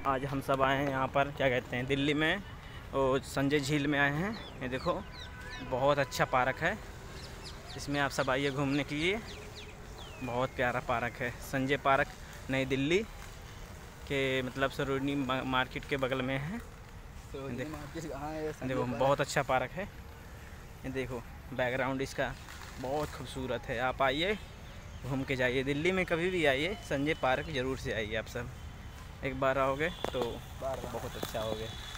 आज हम सब आए हैं यहाँ पर, क्या कहते हैं, दिल्ली में और संजय झील में आए हैं। ये देखो बहुत अच्छा पार्क है, इसमें आप सब आइए घूमने के लिए। बहुत प्यारा पार्क है, संजय पार्क, नई दिल्ली के मतलब सरोजनी मार्केट के बगल में है। देखो बहुत अच्छा पार्क है। ये देखो बैकग्राउंड इसका बहुत खूबसूरत है। आप आइए घूम के जाइए, दिल्ली में कभी भी आइए, संजय पार्क ज़रूर से आइए। आप सब एक बार आओगे तो बहुत अच्छा होगे।